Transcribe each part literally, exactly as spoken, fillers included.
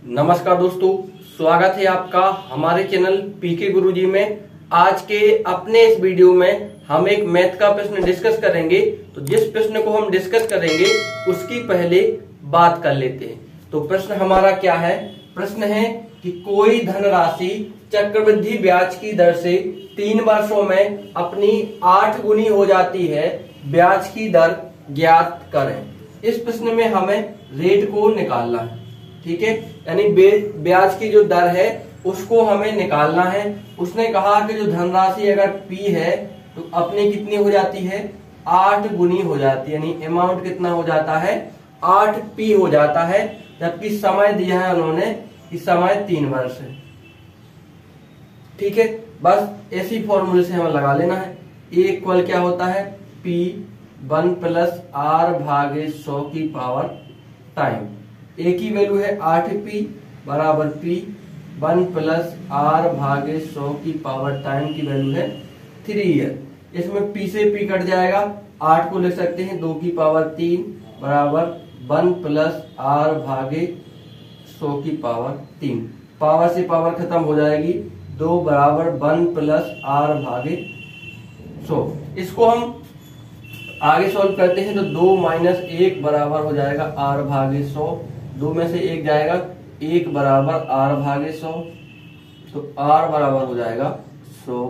नमस्कार दोस्तों, स्वागत है आपका हमारे चैनल पीके गुरुजी में। आज के अपने इस वीडियो में हम एक मैथ का प्रश्न डिस्कस करेंगे। तो जिस प्रश्न को हम डिस्कस करेंगे उसकी पहले बात कर लेते हैं। तो प्रश्न हमारा क्या है? प्रश्न है कि कोई धनराशि चक्रवृद्धि ब्याज की दर से तीन वर्षों में अपनी आठ गुनी हो जाती है, ब्याज की दर ज्ञात करें। इस प्रश्न में हमें रेट को निकालना है, ठीक है, यानी ब्याज की जो दर है उसको हमें निकालना है। उसने कहा कि जो धनराशि अगर पी है तो अपनी कितनी हो जाती है, आठ गुनी हो जाती है, यानी अमाउंट कितना हो जाता है, आठ पी हो जाता है। जबकि समय दिया है उन्होंने कि समय तीन वर्ष है, ठीक है। बस ऐसी फॉर्मूले से हमें लगा लेना है। ए इक्वल क्या होता है, पी वन प्लस आर भागे सौ की पावर टाइम। ए की वैल्यू है आठ पी बराबर पी वन प्लस आर भागे सौ की पावर टाइम की वैल्यू है थ्री ईयर। इसमें पी से पी कट जाएगा, आठ को लिख सकते हैं दो की पावर तीन बराबर वन प्लस आर भागे सौ की पावर तीन। पावर से पावर खत्म हो जाएगी, दो बराबर वन प्लस आर भागे सौ। इसको हम आगे सॉल्व करते हैं तो दो माइनस एक बराबर हो जाएगा आर भागे सौ। दो में से एक जाएगा, एक बराबर आर भागे सौ, तो आर बराबर हो जाएगा सौ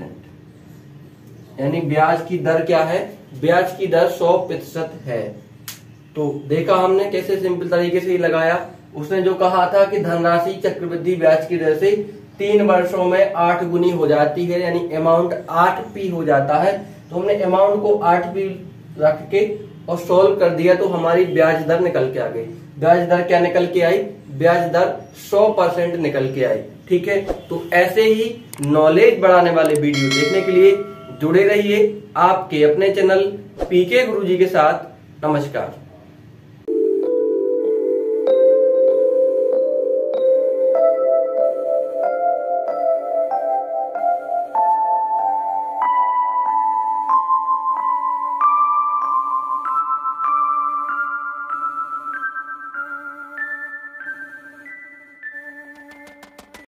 परसेंट। यानी ब्याज की दर क्या है, ब्याज की दर सौ प्रतिशत है। तो देखा हमने कैसे सिंपल तरीके से ही लगाया। उसने जो कहा था कि धनराशि चक्रवृद्धि ब्याज की दर से तीन वर्षों में आठ गुनी हो जाती है, यानी अमाउंट आठ पी हो जाता है। तो हमने अमाउंट को आठ पी रख के और सोल्व कर दिया तो हमारी ब्याज दर निकल के आ गई। ब्याज दर क्या निकल के आई, ब्याज दर सौ परसेंट निकल के आई, ठीक है। तो ऐसे ही नॉलेज बढ़ाने वाले वीडियो देखने के लिए जुड़े रहिए आपके अपने चैनल पीके गुरुजी के साथ। नमस्कार।